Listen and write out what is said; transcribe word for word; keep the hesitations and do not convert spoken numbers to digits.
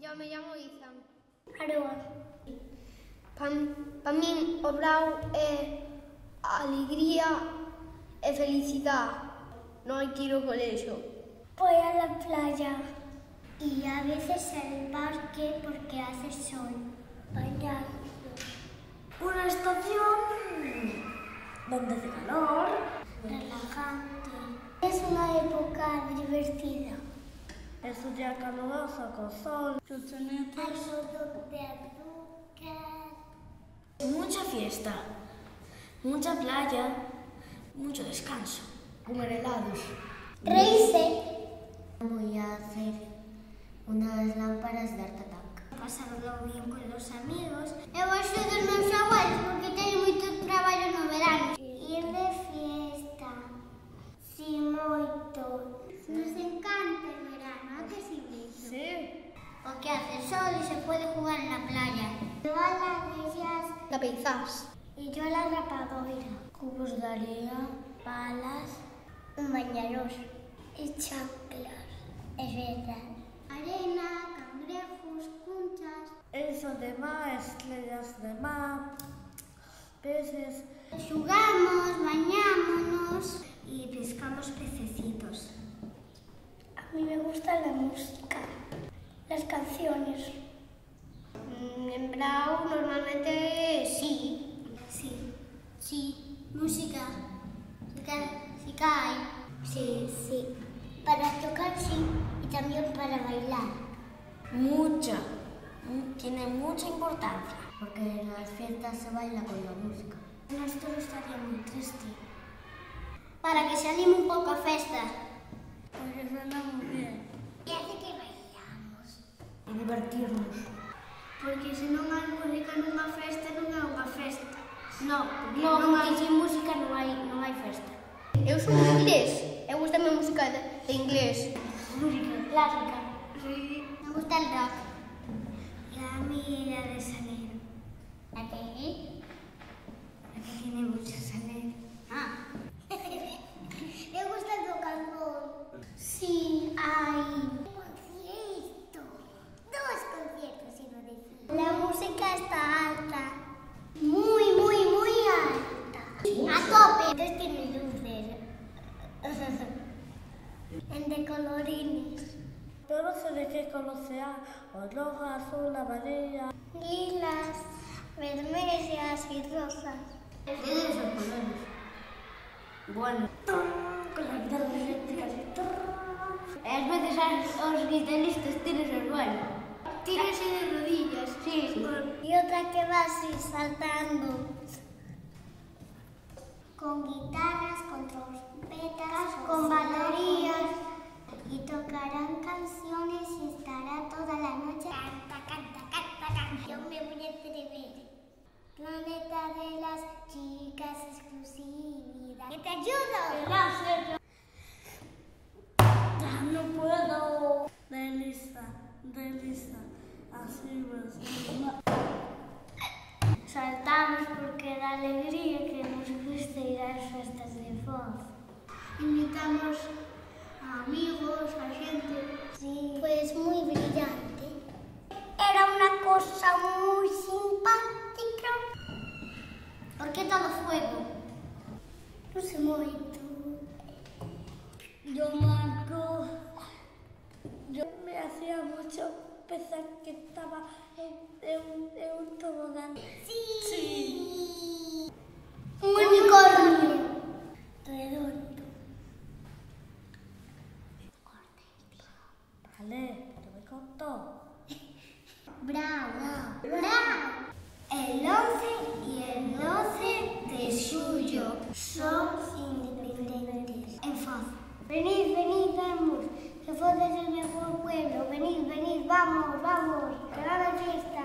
Yo me llamo Izan. Aroa. Para pa min o brao é alegría e felicidade. Non hai que ir ao colexio. Voy a la playa y a veces al parque porque hace sol. Bañarnos. Una estación donde hace calor. Relajante. Es una época divertida. Es un día caluroso con sol, chuchonetes. Algodón de azúcar. Mucha fiesta, mucha playa, mucho descanso. Comer helados. Reírse. Voy a hacer unas lámparas de Art Attack. Pasarlo bien con los amigos. Eu axudo os meus abuelos porque teño moito traballo no verano. Ir de fiesta. Si, moito. Nos encanta el verano, ¿a que sí, Brito? Sí. Porque hace sol y se puede jugar en la playa. Yo a las mesas Da pensás. y yo a la rapadora. Cubos de arena, palas, un bañador y chanclas. Es verdad. Arena, cangrejos, conchas. Eso de mar, estrellas de mar, peces. Jugamos, bañámonos y pescamos pececitos. A mí me gusta la música, las canciones. Mm, en brao normalmente sí. Sí, sí, música. Sí que, sí que hay. Sí, sí. Para tocar sí y también para bailar. Mucha. Tiene mucha importancia. Porque en las fiestas se baila con la música. Nuestro estaría muy triste. Para que se anime un poco a festa. Porque suena muy bien. Y hace que bailamos. Y divertirnos. Porque se non hai música nunha festa, non é unha festa. No, Non, no, porque sin música non hai, non hai festa. Eu sou de inglés. Eu gusta a música de, de inglés. Música clásica. Sí. Me gusta el rock. Y a mí la de salero. ¿La qué? La que tiene mucho salero. Ah. Me gusta el rock and roll. Sí, hay concierto. Dos conciertos, iba a decir. La música está alta. Muy, muy, muy alta. A tope. Entonces tiene luces. En de colorines. Pero se de qué color o roja, azul, amarilla. Lilas, vermellas y rosas. Tiene esos colores. Bueno. Con la guitarra eléctrica así. E ás veces os guitarristas tienes os buenos. Tírese de rodillas. Sí, sí. Y otra que va así saltando. Con guitarras, con trompetas, con baterías. Y tocarán canciones y estará toda la noche. Canta, canta, canta, canta. Yo me voy a atrever. Planeta de las chicas, exclusividad. ¿Que te ayudo? Gracias. Ya no puedo. Delisa, delisa. Así va. Saltamos porque da alegría que nos gusta ir a las fiestas de voz. Invitamos a amigos, a gente. Sí. Pues muy brillante. Era una cosa muy simpática. ¿Por qué todo fuego? No sé moito. Yo, Marco, yo me hacía mucho pensar que estaba en, en, en un tobogán. Sí. Sí. Un unicornio. Redondo. Vale, pero me contó. Bravo. Bravo. El once y el doce de julio son independientes. En Foz. Venid, venid, vamos. Que Foz es el mejor pueblo. Venid, venid, vamos, vamos. Que va a haber fiesta.